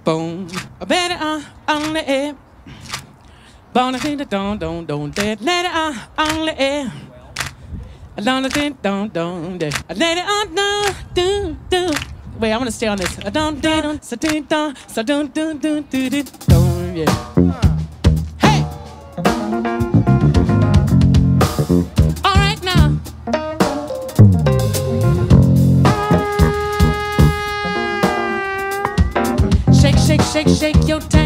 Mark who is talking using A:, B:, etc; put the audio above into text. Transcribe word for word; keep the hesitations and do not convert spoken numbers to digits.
A: boom. I bet it on, on the air. Bona ding don't don't don't let it on on the air. I don't think don't don't let it on no do do. Wait, I'm gonna stay on this. I don't do so do do so do do do do do don't yeah. Hey. All right now. Shake shake shake shake your.